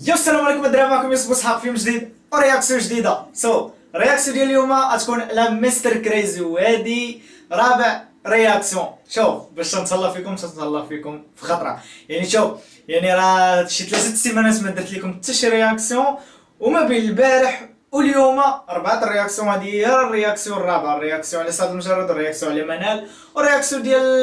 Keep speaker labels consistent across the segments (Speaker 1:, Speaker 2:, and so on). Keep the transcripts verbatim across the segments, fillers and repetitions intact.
Speaker 1: يا السلام عليكم الدراري، معكم يوسف بوسحاق فيلم جديد ورياكسيون جديده. سو so, الرياكسيون ديال اليوم غتكون على مستر كريزي، وهادي رابع رياكسيون. شوف باش نتهلا فيكم نتهلا فيكم في خطره، يعني شوف يعني راه شي ثلاثه السيمانات ما درت لكم حتى شي رياكسيون، وما بين البارح واليوم اربعه الرياكسيون. هذه هي الرياكسيون الرابعه، الرياكسيون على سعد المجرد، الرياكسيون على منال، والرياكسيون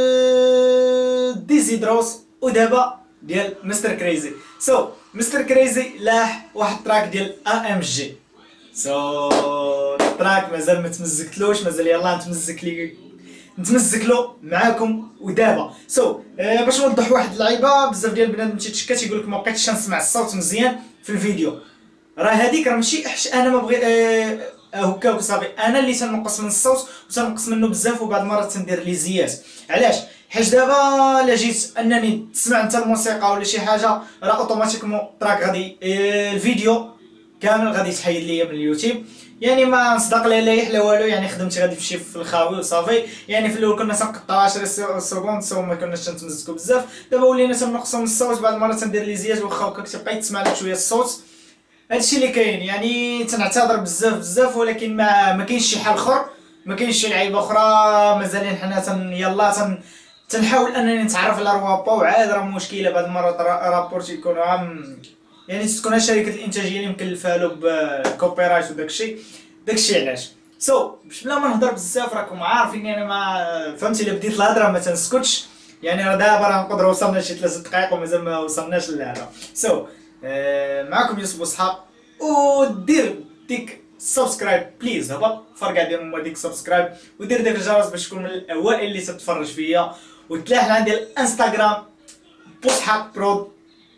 Speaker 1: ديال ديزيدروس، ودابا ديال مستر كريزي. سو so, مستر كريزي لاح واحد التراك ديال ا ام جي. سو so, التراك مازال ما تمزكتلوش، مازال يلاه نتمزك لي نتمزك له معاكم ودابا. سو so, uh, باش نوضح واحد اللعيبه، بزاف ديال البنات تيتشكى تيقول لك ما بقيتش نسمع الصوت مزيان في الفيديو. راه هذيك راه ماشي حش انا ما بغي آه هكا وصافي، انا اللي تنقص من الصوت وتنقص منه بزاف، وبعض المرات تندير لي زيات. علاش؟ حيت دابا الا جيت انني تسمع انت الموسيقى ولا شي حاجه، راه اوتوماتيكمون التراك غادي آه الفيديو كامل غادي يتحيد ليا من اليوتيوب. يعني ما نصدق لا لا يحلى والو، يعني خدمتي غادي تمشي في الخاوي وصافي. يعني في الاول كنا تنقطعوا عشرة سكوند، سو ما كناش تنتمزكوا بزاف. دابا ولينا تنقصوا من الصوت، بعض المرات تندير لي زيات واخا هكاك تبقى تسمع لك شويه الصوت. هادشي اللي كاين. يعني تنعتذر بزاف بزاف، ولكن ما ما كاينش شي حل اخر، ما كاينش شي لعيبه اخرى. مازالين حنا تن يلا تن تنحاول انني نتعرف على روابا، وعاد راه مشكله بعض المرات رابور تيكونوا عام، يعني تكون شركه الانتاجيه اللي مكلفه له بكوبي رايت وداكشي داكشي علاش. سو so, باش بلا ما نهضر بزاف، راكم عارفين يعني ما فهمتي، الا بديت الهضره ما تنسكتش. يعني راه دابا راه نقدروا وصلنا شي ثلاث دقائق ومازال ما وصلناش للهضره. سو so, آه معكم يوسف بوسحاق، ودير ديك سبسكرايب بليز، هبط فرقع دير هما ديك سبسكرايب، ودير داك الجرس باش تكون من الاوائل اللي تتفرج فيا. وتلاح عندي الانستغرام بوسحاق برود،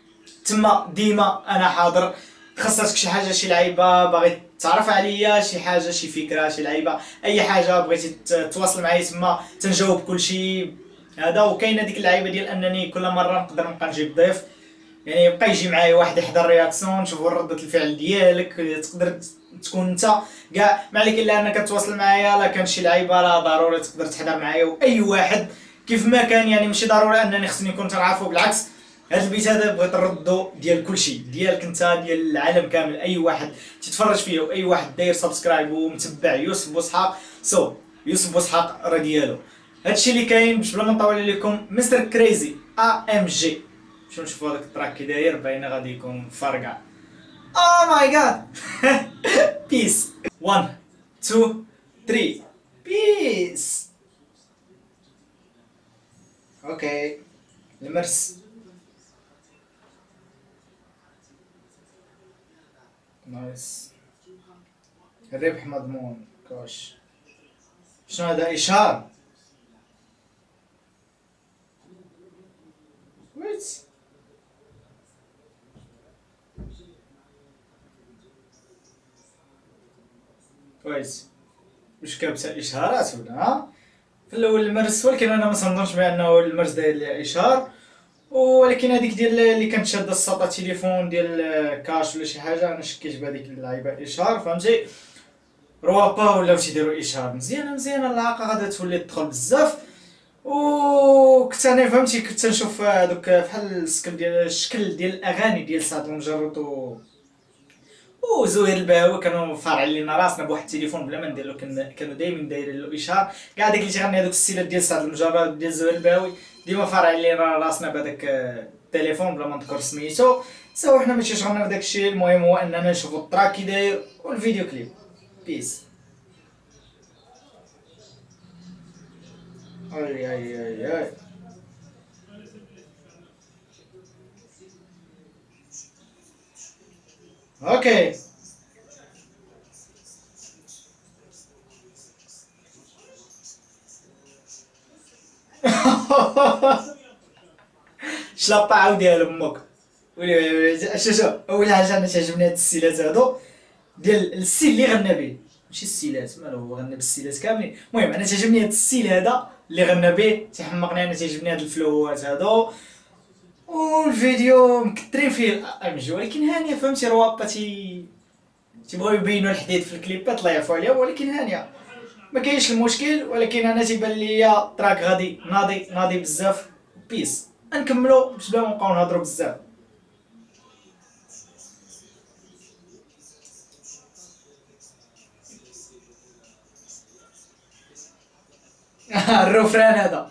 Speaker 1: تما ديما انا حاضر. خاصك شي حاجه، شي لعيبه باغي تعرف عليا، شي حاجه شي فكره شي لعيبه اي حاجه بغيتي تواصل معايا تما تنجاوب كلشي هذا. وكاينه ديك اللعيبه ديال انني كل مره نقدر نبقى نجيب ضيف، يعني يبقى يجي معايا واحد يحضر رياكسيون، نشوفوا ردة الفعل ديالك. تقدر تكون انت كاع ما عليك الا انك تواصل معايا. لا كان شي لعيبه راه ضروري تقدر تحضر معايا، واي واحد كيف ما كان. يعني ماشي ضروري انني خصني نكون تنعرفو، بالعكس هاد البيت هذا بغيت نردو ديال كلشي، ديالك انت ديال العالم كامل، اي واحد تيتفرج فيا واي واحد داير سبسكرايب ومتبع يوسف بوسحاق. سو so, يوسف بوسحاق راه ديالو. هادشي اللي كاين. باش بلا ما نطول عليكم، مستر كريزي ا ام جي. شوف نشوفوا هذاك التراك كي داير، باينه غادي يكون فرقع. او ماي جاد. بيس. واحد اثنين ثلاثة بيس. اوكي المرس نايس، الربح مضمون. كوش شنو هذا؟ اشهار ويت. كويس واش كابسه اشهارات ولا ها؟ في الاول المرس، ولكن انا ما تنظنش بانه المرس داير اشهار. ولكن هذيك ديال اللي كانت شاده الساطا تليفون ديال كاش ولا شي حاجه، انا شكيت بهذيك اللعيبه اشهار، فهمتي. روابا ولاو تيديروا اشهار. مزيانه مزيانه العاقه غادا تولي تدخل بزاف. وكنت انا فهمتي كنت نشوف هذوك بحال السكل ديال الشكل ديال الاغاني ديال سعد المجرد و وزهير الباوي، كانوا فارعين لينا راسنا بواحد التليفون بلا ما ندير له، كانوا دائما دايرين له اشهار. كاع داك اللي تيغني هذوك السيلات ديال سعد المجرد ديال زهير الباوي ديما فارعين لينا راسنا بهذاك التليفون بلا ما نذكر سميتو. سوا حنا ماشي شغلنا في داك الشيء، المهم هو اننا نشوفوا التراك كي داير والفيديو كليب. بيس. اي اي اي اي اوكي. شلاطة عاوديها لامك. شو شو اول حاجه انا تعجبني هاد السيلات هادو ديال السيل اللي غنى به، ماشي السيلات مالو هو غنى بالسيلات كاملين. المهم انا تعجبني هاد السيل هذا اللي غنى به، تيحمقني انا، تعجبني هاد الفلوات هادو. والفيديو مكثرين فيه ام جي، ولكن هانيه فهمتي. روابا تي تيبغيو يبينوا الحديد في الكليبات، الله يعفو عليهم، ولكن هانيه ما كاينش المشكل. ولكن انا تيبان ليا تراك غادي ناضي ناضي بزاف. بيس. نكملوا باش بلا ما نبقاو نهضروا بزاف. الروفران هذا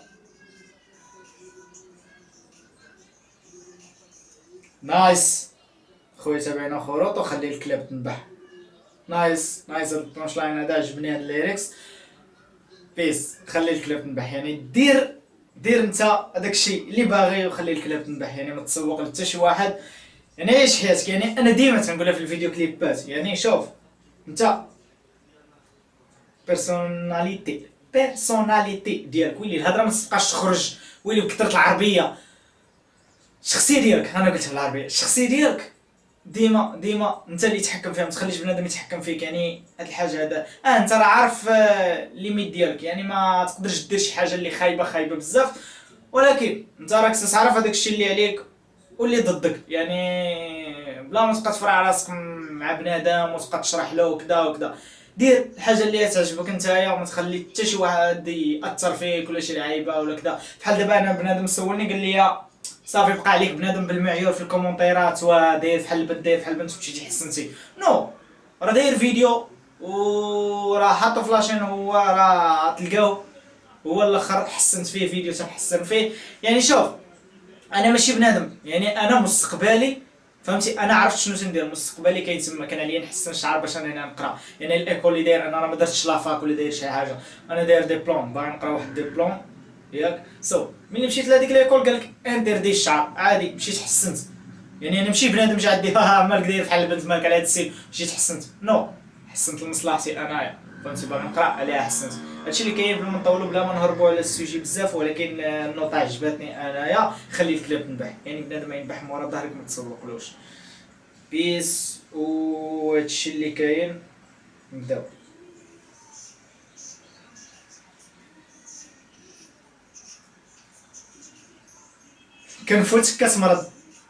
Speaker 1: نايس خويا. تابعنا خروط وخلي الكلاب تنبح. نايس نايس هاد البلانش لاين هذا عجبني، هاد الليركس بيس. خلي الكلاب تنبح يعني دير دير انت هذاك الشيء اللي باغي وخلي الكلاب تنبح، يعني ما تسوق لحتى شي واحد، يعني عيش حياتك. يعني انا ديما تنقولها في الفيديو كليبات، يعني شوف انت بيرسوناليتي بيرسوناليتي ديالك، ويلي الهضره ما تبقاش تخرج، ويلي بكثرة العربيه. الشخصيه ديالك، انا قلت بالعربيه، الشخصيه ديالك ديما ديما انت اللي تحكم فيها، ما تخليش بنادم يتحكم فيك. يعني هاد الحاجه هذا اه انت راه عارف آه ليميت ديالك، يعني ما تقدرش دير شي حاجه اللي خايبه خايبه بزاف، ولكن انت راك تعرف هذاك الشيء اللي عليك واللي ضدك. يعني بلا ما تبقى تفرع راسك مع بنادم وتبقى تشرح له وكذا وكذا. دير الحاجه اللي تعجبك نتايا وما تخلي حتى شي واحد ياثر فيك ولا شي لعيبه ولا كذا. بحال دابا انا بنادم سولني قال لي صافي بقى عليك بنادم بالمعيار في الكومونتيرات وداير بحال البنت داير بحال البنت مشيتي حسنتي. نو راه داير فيديو وراه حاطو فلاشين، هو راه تلقاو هو الاخر حسنت فيه فيديو تنحسن فيه. يعني شوف انا ماشي بنادم، يعني انا مستقبلي فهمتي، انا عرفت شنو تندير. مستقبلي كيتسمى كان عليا نحسن الشعر باش انا نقرا. يعني الايكول اللي داير انا راه ما درتش لافاك ولا داير شي حاجه، انا داير ديبلوم باغي نقرا واحد ديبلوم ياك. سو so, ملي مشيت لهاديك ليكول قالك دير دي الشعر عادي، مشيت حسنت. يعني انا ماشي بنادم جا عندي ها مالك داير بحال البنت مالك على هاد السيل مشيت حسنت. نو no. حسنت لمصلحتي انايا فهمتي، باغي نقرا عليها حسنت. هادشي اللي كاين بلا ما نطولوا بلا ما نهربوا على السوجي بزاف. ولكن النوطه عجبتني انايا، خلي الكلاب تنبح. يعني بنادم ينبح مورا ظهرك ما تسوقلوش. بيس. و هادشي اللي كاين نبداو. كنفوتك كتمرض.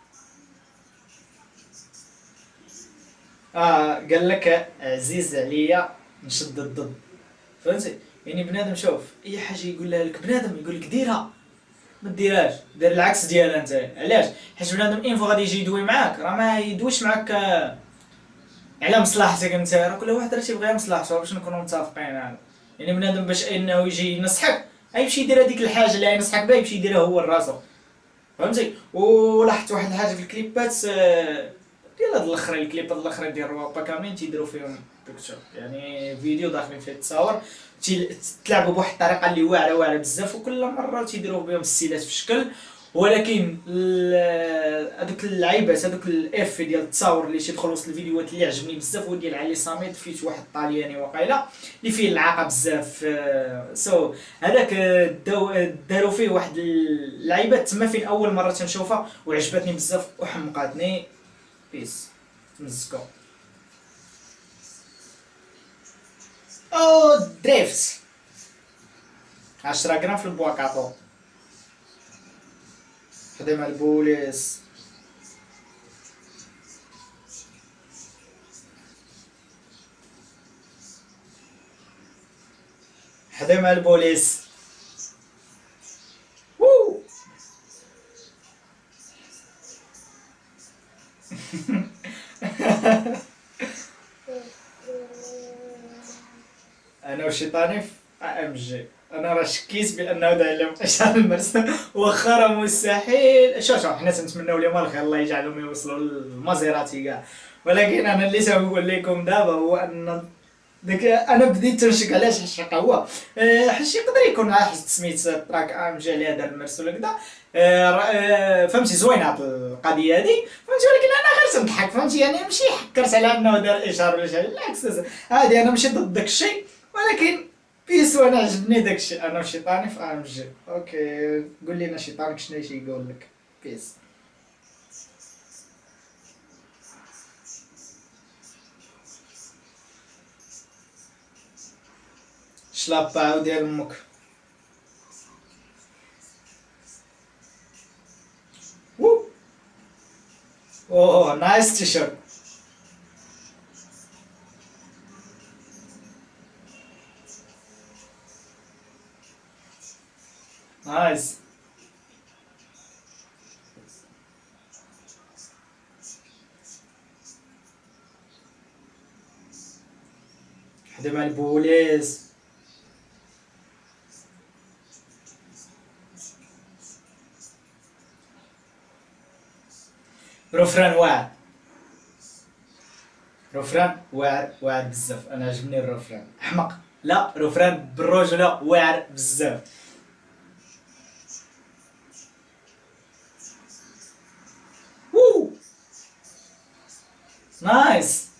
Speaker 1: اه قال لك عزيز عليا نشد الضد فهمتي. يعني بنادم شوف اي حاجه يقولها لك بنادم يقول لك ديرها ما ديرهاش، دير العكس ديالها انت. علاش؟ حيت بنادم انفو غادي يجي يدوي معاك راه ما يدويش معاك على مصلحتك انت، راه كل واحد راه تيبغي مصلحته باش نكونوا متفقين. هذا يعني بنادم باش انه يجي ينصحك غيمشي يدير هذيك الحاجه اللي ينصحك بها، يمشي يديرها هو لراسو فهمتي. ولاحظت واحد الحاجه في الكليبات ديال هاد الاخرين، الكليبات الاخرين ديال روابا كاملين تيديروا فيهم بيكتشر، يعني فيديو داخلين فيه التصاور تلعبوا بواحد الطريقه اللي واعره واعره بزاف، وكل مره تيديروا بهم السيلات في شكل. ولكن هذوك اللعيبات هذوك الاف ديال التصاور اللي تيدخل وسط الفيديوهات اللي عجبني بزاف هو ديال علي صامد، فيت واحد الطالياني وقيله اللي فيه العاقه بزاف. سو هذاك داروا فيه واحد اللعيبات تما فين اول مره تنشوفها وعجبتني بزاف وحمقاتني. بيس تمزكو. او دريفت عشرة غرام في البواكاطو خدمة البوليس. خدمة البوليس. وو انا وشيطاني في ام جي. انا راه شكيت بانه داير لهم اشهر المرسى واخا راه مستحيل. شوف شوف حنا تنتمناو لهم الخير، الله يجعلهم يوصلوا للمزيراتي كاع. ولكن انا اللي تنقول لكم دابا هو ان داك انا بديت تنشك. علاش؟ حيت هو حيت يقدر يكون حيت سميت تراك ام جي عليها دار المرس ولا كذا. فهمتي زوينه القضيه هذه فهمتي، ولكن انا غير تنضحك فهمتي. يعني ماشي حكرت على انه دار اشهار ولا شي، بالعكس هادي انا ماشي ضد داك الشيء. ولكن بيس وانا عجبني داك الشيء. انا وشيطاني في ام جي. اوكي قول لنا شيطانك شنو يقول لك. بيس. شلاباو ديال امك. وو اوه نايس تيشيرت. نايس. خدمة البوليس. روفران واعر، روفران واعر واعر بزاف. انا عجبني الروفران. احمق لا، روفران بالرجوله واعر بزاف. وو نايس.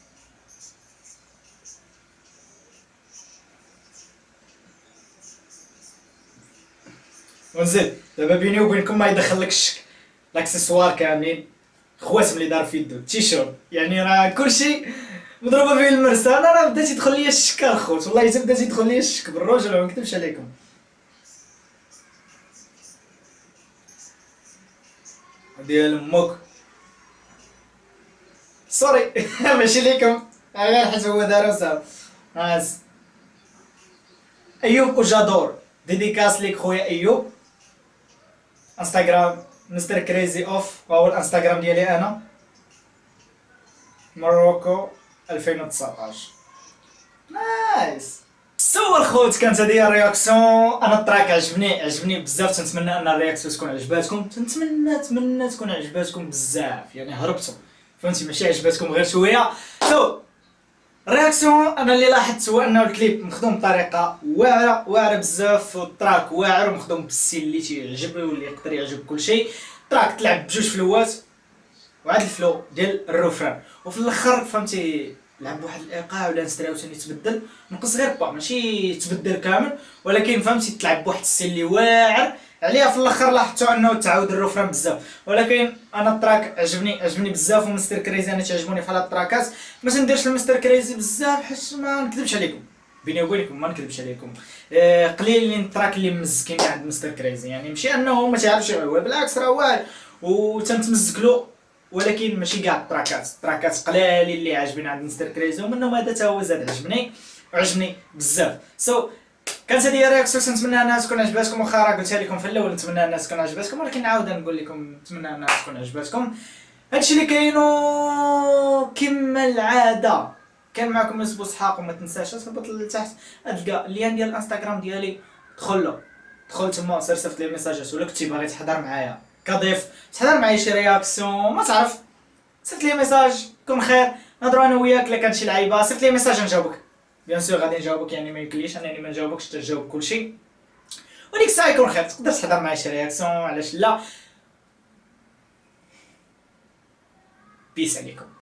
Speaker 1: ونزيد دابا بيني وبينكم ما يدخلكش الشك، لاكسيسوار كاملين خواتم اللي دار في يدو، التيشيرت، يعني راه كلشي مضروبه فيه المرسى. انا راه بدات يدخل ليا الشك الخوت، والله حتى بدات يدخل ليا الشك بالرجل، ما نكذبش عليكم. ديال امك سوري ماشي ليكم، غير حيت هو دار وصافي. نايس. ايوب وجادور، ديديكاس ليك خويا ايوب. انستغرام مستر كريزي اوف، وهو الانستغرام ديالي انا. مروكو ألفين وتسعطاش. نايس. سو الخوت كانت هذه الرياكسيون. انا التراك عجبني عجبني بزاف. تنتمنى ان الرياكسيون تكون عجباتكم، تنتمنى تمنى تكون عجباتكم بزاف، يعني هربتوا فهمتي، ماشي عجباتكم غير شويه. سو الرياكسيون انا اللي لاحظت هو انه الكليب مخدوم بطريقه واعره واعره بزاف، والتراك واعر ومخدوم بالسيل اللي تيعجب واللي يقدر يعجب كلشي. التراك تلعب بجوج فلوات وعاد الفلو ديال الروفران، وفي الاخر فهمتي لعب واحد الايقاع ولا نستراو ثاني تبدل، نقص غير با ماشي تبدل كامل، ولكن فهمتي تلعب بواحد السيل اللي واعر عليها. في الاخر لاحظتوا انه تعاود الروفران بزاف، ولكن انا التراك عجبني عجبني بزاف. ومستر كريزي انا تعجبوني في هاد التراكات. ما تنديرش المستر كريزي بزاف حيت ما نكذبش عليكم، بيني وبينكم ما نكذبش عليكم. آه قليل التراك اللي مزكين عند مستر كريزي، يعني ماشي انه ما تعرفش هو، بالعكس راه واعر وتنتمزك له، ولكن ماشي كاع التراكات. التراكات قلالين اللي عاجبين عند مستر كريزي، ومنهم هذا تا هو زاد عجبني وعجبني بزاف. سو so, كانت هذه هي رياكسيون. نتمنى انها تكون عجباتكم، واخا راه قلتها لكم في الاول نتمنى انها تكون عجباتكم، ولكن نعاود نقول لكم نتمنى انها تكون عجباتكم. هادشي اللي كاينو كما العاده. كان معكم يوسف اسحاق، وما تنساش تهبط لتحت تلقى اللين ديال الانستغرام ديالي، دخل له دخل تما سير صيفط لي ميساجات، ولا كنتي باغي تحضر معايا كضيف تحضر معايا شي رياكسيون ما تعرف، صيفط لي ميساج كون خير نهضروا انا وياك. الا كانت شي لعيبه صيفط لي ميساج نجاوبك بيان سور، غادي نجاوبك، يعني ما يمكنليش انني ما نجاوبكش، تجاوب كلشي. وديك الساعه يكون خير تقدر تحضر معايا شي رياكسيون، علاش لا. بيس عليكم.